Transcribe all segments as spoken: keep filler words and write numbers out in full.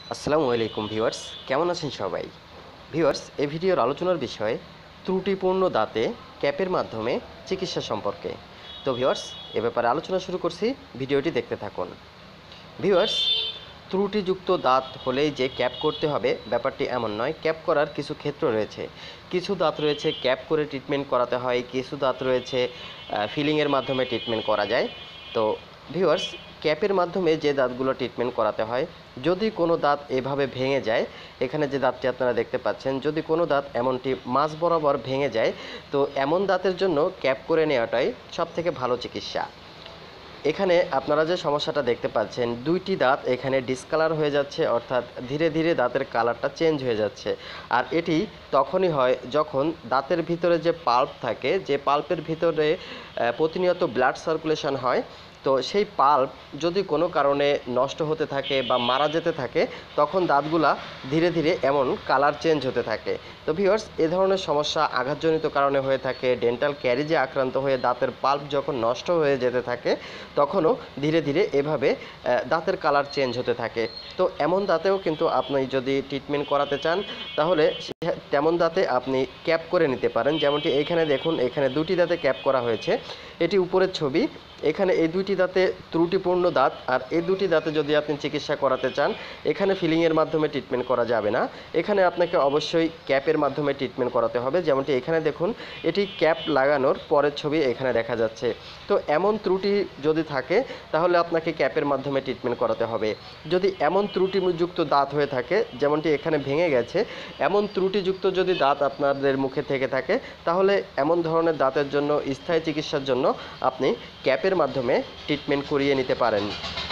আসসালামু আলাইকুম ভিউয়ার্স, কেমন আছেন সবাই? ভিউয়ার্স, এই ভিডিওর আলোচনার বিষয় ত্রুটিপূর্ণ দাঁতে ক্যাপের মাধ্যমে চিকিৎসা সম্পর্কে। তো ভিউয়ার্স, এ ব্যাপারে আলোচনা শুরু করছি, ভিডিওটি দেখতে থাকুন। ভিউয়ার্স, ত্রুটিযুক্ত দাঁত হলেই যে ক্যাপ করতে হবে ব্যাপারটি এমন নয়। ক্যাপ করার কিছু ক্ষেত্র রয়েছে। কিছু দাঁত রয়েছে ক্যাপ করে ট্রিটমেন্ট করাতে হয়, কিছু দাঁত রয়েছে ফিলিংয়ের মাধ্যমে ট্রিটমেন্ট করা যায়। তো ভিউয়ার্স, ক্যাপের মাধ্যমে যে দাঁতগুলো ট্রিটমেন্ট করাতে হয়, যদি কোনো দাঁত এভাবে ভেঙে যায়, এখানে যে দাঁতটি আপনারা দেখতে পাচ্ছেন, যদি কোনো দাঁত এমনটি মাঝ বরাবর ভেঙে যায়, তো এমন দাঁতের জন্য ক্যাপ করে নেওয়াটাই সবথেকে ভালো চিকিৎসা। এখানে আপনারা যে সমস্যাটা দেখতে পাচ্ছেন, দুইটি দাঁত এখানে ডিসকালার হয়ে যাচ্ছে, অর্থাৎ ধীরে ধীরে দাঁতের কালারটা চেঞ্জ হয়ে যাচ্ছে। আর এটি তখনই হয় যখন দাঁতের ভিতরে যে পাল্প থাকে, যে পাল্পের ভিতরে প্রতিনিয়ত ব্লাড সার্কুলেশন হয়, তো সেই পাল্প যদি কোনো কারণে নষ্ট হতে থাকে বা মারা যেতে থাকে, তখন দাঁতগুলা ধীরে ধীরে এমন কালার চেঞ্জ হতে থাকে। তো ভিউয়ার্স, এ ধরনের সমস্যা আঘাতজনিত কারণে হয়ে থাকে। ডেন্টাল ক্যারিজে আক্রান্ত হয়ে দাঁতের পাল্প যখন নষ্ট হয়ে যেতে থাকে, তখনও ধীরে ধীরে এভাবে দাঁতের কালার চেঞ্জ হতে থাকে। তো এমন দাঁতেও কিন্তু আপনি যদি ট্রিটমেন্ট করাতে চান, তাহলে তেমন দাঁতে আপনি ক্যাপ করে নিতে পারেন। যেমনটি এইখানে দেখুন, এখানে দুটি দাঁতে ক্যাপ করা হয়েছে, এটি উপরের ছবি। এখানে এই দুইটি দাঁতে ত্রুটিপূর্ণ দাঁত, আর এই দুটি দাঁতে যদি আপনি চিকিৎসা করাতে চান, এখানে ফিলিংয়ের মাধ্যমে ট্রিটমেন্ট করা যাবে না, এখানে আপনাকে অবশ্যই ক্যাপের মাধ্যমে ট্রিটমেন্ট করাতে হবে। যেমনটি এখানে দেখুন, এটি ক্যাপ লাগানোর পরের ছবি এখানে দেখা যাচ্ছে। তো এমন ত্রুটি যদি থাকে, তাহলে আপনাকে ক্যাপের মাধ্যমে ট্রিটমেন্ট করাতে হবে। যদি এমন ত্রুটিযুক্ত দাঁত হয়ে থাকে, যেমনটি এখানে ভেঙে গেছে, এমন ত্রুটিযুক্ত যদি দাঁত আপনাদের মুখে থেকে থাকে, তাহলে এমন ধরনের দাঁতের জন্য স্থায়ী চিকিৎসার জন্য আপনি ক্যাপের মাধ্যমে ট্রিটমেন্ট করিয়ে নিতে পারেন।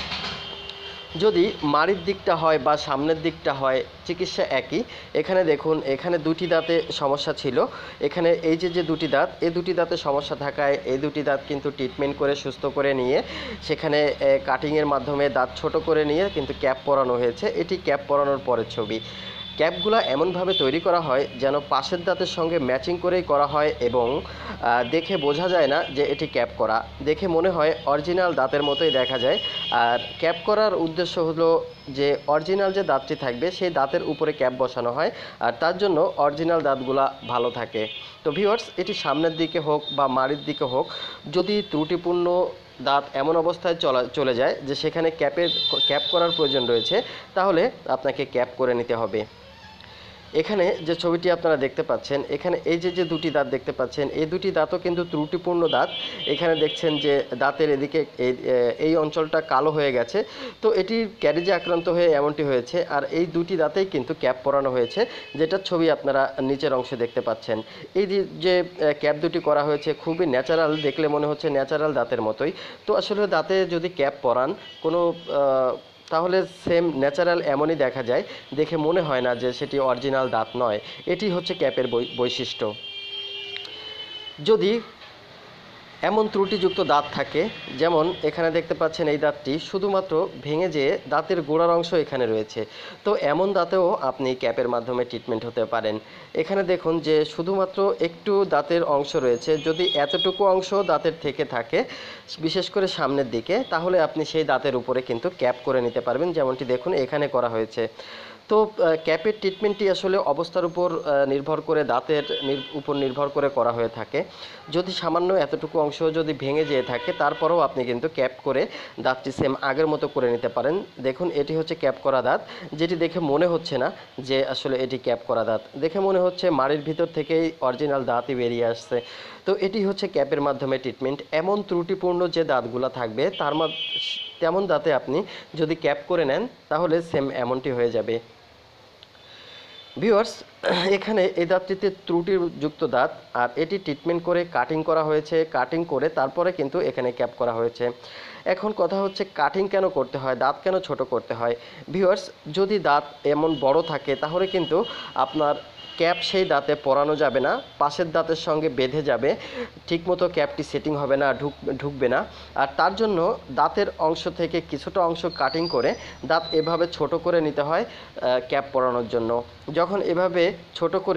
যদি মাড়ির দিকটা হয় বা সামনের দিকটা হয়, চিকিৎসা একই। এখানে দেখুন, এখানে দুটি দাঁতে সমস্যা ছিল। এখানে এই যে যে দুটি দাঁত, এই দুটি দাঁতে সমস্যা থাকায় এই দুটি দাঁত কিন্তু ট্রিটমেন্ট করে সুস্থ করে নিয়ে সেখানে কাটিংয়ের মাধ্যমে দাঁত ছোট করে নিয়ে কিন্তু ক্যাপ পরানো হয়েছে। এটি ক্যাপ পরানোর পরের ছবি। ক্যাপগুলো এমনভাবে তৈরি করা হয় যেন পাশের দাঁতের সঙ্গে ম্যাচিং করেই করা হয়, এবং দেখে বোঝা যায় না যে এটি ক্যাপ করা, দেখে মনে হয় অরিজিনাল দাঁতের মতোই দেখা যায়। আর ক্যাপ করার উদ্দেশ্য হলো যে অরিজিনাল যে দাঁতটি থাকবে সেই দাঁতের উপরে ক্যাপ বসানো হয়, আর তার জন্য অরিজিনাল দাঁতগুলা ভালো থাকে। তো ভিউয়ার্স, এটি সামনের দিকে হোক বা মাড়ির দিকে হোক, যদি ত্রুটিপূর্ণ দাঁত এমন অবস্থায় চলা চলে যায় যে সেখানে ক্যাপের ক্যাপ করার প্রয়োজন রয়েছে, তাহলে আপনাকে ক্যাপ করে নিতে হবে। এখানে যে ছবিটি আপনারা দেখতে পাচ্ছেন, এখানে এই যে যে দুটি দাঁত দেখতে পাচ্ছেন, এই দুটি দাঁতও কিন্তু ত্রুটিপূর্ণ দাঁত। এখানে দেখছেন যে দাঁতের এদিকে এই এই অঞ্চলটা কালো হয়ে গেছে, তো এটি ক্যারিজে আক্রান্ত হয়ে এমনটি হয়েছে। আর এই দুটি দাঁতেই কিন্তু ক্যাপ পরানো হয়েছে, যেটার ছবি আপনারা নিচের অংশে দেখতে পাচ্ছেন। এই যে ক্যাপ দুটি করা হয়েছে, খুবই ন্যাচারাল, দেখলে মনে হচ্ছে ন্যাচারাল দাঁতের মতোই। তো আসলে দাঁতে যদি ক্যাপ পরান কোনো তাহলে সেম ন্যাচারাল এমনই দেখা যায়, দেখে মনে হয় না যে সেটি অরিজিনাল দাঁত নয়। এটি হচ্ছে ক্যাপের বৈশিষ্ট্য। যদি এমন ত্রুটিযুক্ত দাঁত থাকে, যেমন এখানে দেখতে পাচ্ছেন এই দাঁতটি শুধুমাত্র ভেঙে যেয়ে দাঁতের গোড়ার অংশ এখানে রয়েছে, তো এমন দাঁতেও আপনি ক্যাপের মাধ্যমে ট্রিটমেন্ট হতে পারেন। এখানে দেখুন যে শুধুমাত্র একটু দাঁতের অংশ রয়েছে, যদি এতটুকু অংশ দাঁতের থেকে থাকে, বিশেষ করে সামনের দিকে, তাহলে আপনি সেই দাঁতের উপরে কিন্তু ক্যাপ করে নিতে পারবেন, যেমনটি দেখুন এখানে করা হয়েছে। তো ক্যাপের ট্রিটমেন্টটি আসলে অবস্থার উপর নির্ভর করে, দাঁতের উপর নির্ভর করে করা হয়ে থাকে। যদি সামান্য এতটুকু অংশ যদি ভেঙে যেয়ে থাকে, তারপরেও আপনি কিন্তু ক্যাপ করে দাঁতটি সেম আগের মতো করে নিতে পারেন। দেখুন, এটি হচ্ছে ক্যাপ করা দাঁত, যেটি দেখে মনে হচ্ছে না যে আসলে এটি ক্যাপ করা দাঁত, দেখে মনে হচ্ছে মাড়ির ভিতর থেকেই অরিজিনাল দাঁতই বেরিয়ে আসছে। তো এটি হচ্ছে ক্যাপের মাধ্যমে ট্রিটমেন্ট। এমন ত্রুটিপূর্ণ যে দাঁতগুলো থাকবে, তার তেমন দাঁতে আপনি যদি ক্যাপ করে নেন, তাহলে সেম এমনটি হয়ে যাবে। ভিউয়ার্স, এখানে এই দাঁতটিতে ত্রুটিযুক্ত দাঁত, আর এটি ট্রিটমেন্ট করে কাটিং করা হয়েছে। কাটিং করে তারপরে কিন্তু এখানে ক্যাপ করা হয়েছে। এখন কথা হচ্ছে, কাটিং কেন করতে হয়, দাঁত কেন ছোট করতে হয়? ভিউয়ার্স, যদি দাঁত এমন বড় থাকে, তাহলে কিন্তু আপনার ক্যাপ সেই দাঁতে পরানো যাবে না, পাশের দাঁতের সঙ্গে বেঁধে যাবে, ঠিকমতো ক্যাপটি সেটিং হবে না, ঢুক ঢুকবে না। আর তার জন্য দাঁতের অংশ থেকে কিছুটা অংশ কাটিং করে দাঁত এভাবে ছোট করে নিতে হয় ক্যাপ পরানোর জন্য। যখন এভাবে ছোট করে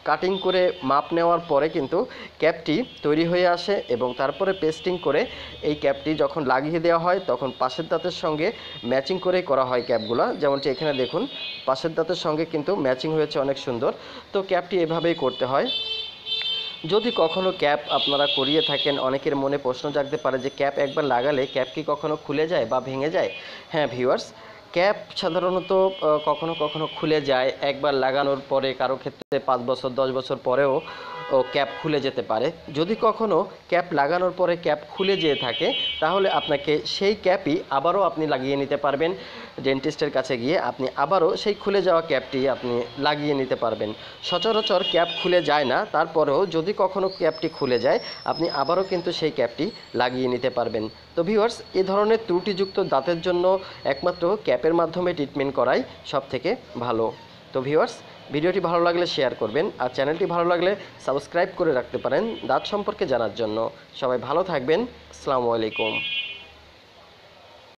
কাটিং করে মাপ নেওয়ার পরে কিন্তু ক্যাপটি তৈরি হয়ে আসে এবং তারপরে পেস্টিং করে এই ক্যাপটি যখন লাগিয়ে দেওয়া হয় তখন পাশের দাঁতের সঙ্গে ম্যাচিং করেই করা হয় ক্যাপগুলো। যেমনটি এখানে দেখুন পাশের দাঁতের সঙ্গে কিন্তু ম্যাচিং হয়েছে অনেক সুন্দর। তো ক্যাপটি এভাবেই করতে হয়। যদি কখনো ক্যাপ আপনারা করিয়ে থাকেন, অনেকের মনে প্রশ্ন জাগতে পারে যে ক্যাপ একবার লাগালে ক্যাপ কি কখনো খুলে যায় বা ভেঙে যায়? হ্যাঁ ভিউয়ার্স, ক্যাপ সাধারণত কখনো কখনো খুলে যায়। একবার লাগানোর পরে কারো ক্ষেত্রে পাঁচ বছর দশ বছর পরেও ও ক্যাপ খুলে যেতে পারে। যদি কখনো ক্যাপ লাগানোর পরে ক্যাপ খুলে যেয়ে থাকে তাহলে আপনাকে সেই ক্যাপই আবারও আপনি লাগিয়ে নিতে পারবেন। ডেন্টিস্টের কাছে গিয়ে আপনি আবারও সেই খুলে যাওয়া ক্যাপটি আপনি লাগিয়ে নিতে পারবেন। সচরাচর ক্যাপ খুলে যায় না, তারপরেও যদি কখনো ক্যাপটি খুলে যায় আপনি আবারও কিন্তু সেই ক্যাপটি লাগিয়ে নিতে পারবেন। তো ভিউয়ার্স, এ ধরনের ত্রুটিযুক্ত দাঁতের জন্য একমাত্র ক্যাপের মাধ্যমে ট্রিটমেন্ট করাই সবথেকে ভালো। তো ভিউয়ার্স, ভিডিওটি ভালো লাগলে শেয়ার করবেন আর চ্যানেলটি ভালো লাগলে সাবস্ক্রাইব করে রাখতে পারেন দাঁত সম্পর্কে জানার জন্য। সবাই ভালো থাকবেন। আসসালামু আলাইকুম।